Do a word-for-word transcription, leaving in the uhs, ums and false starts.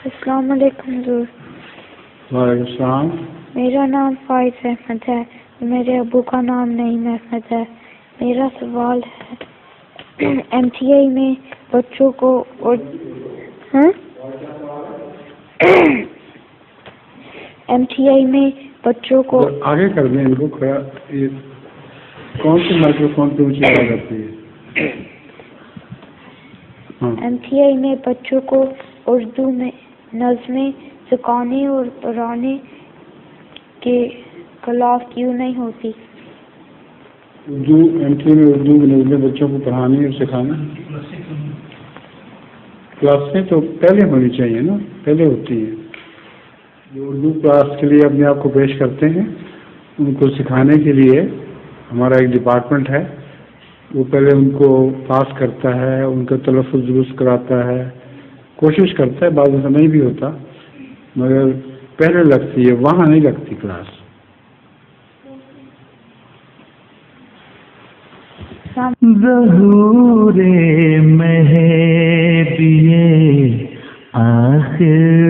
السلام علیکم حضور. وعلیکم السلام. میرا نام فائز احمد ہے. میرے ابو کا نام نعیم احمد ہے. میرا سوال ہے ایم ٹی آئی میں بچوں کو اور ہاں ایم ٹی آئی میں بچوں کو آگے کر دیں ان کو. کون سی مائکرو فون پہ اونچی آواز آتی ہے؟ ایم ٹی آئی میں بچوں کو اردو میں نظمیں سکھانے اور پڑھانے کے خلاف کیوں نہیں ہوتی؟ اردو ایم ٹی آئی میں اردو کی نظمیں بچوں کو پڑھانے اور سکھانا کلاسیں تو پہلے ہونی چاہیے نا، پہلے ہوتی ہیں. جو اردو کلاس کے لیے اپنے آپ کو پیش کرتے ہیں ان کو سکھانے کے لیے ہمارا ایک ڈپارٹمنٹ ہے، وہ پہلے ان کو پاس کرتا ہے، ان کا تلفظ درست کراتا ہے، کوشش کرتا ہے. بعض ایسا نہیں بھی ہوتا مگر پہلے لگتی ہے، وہاں نہیں لگتی کلاس. ظہور مہدی آخر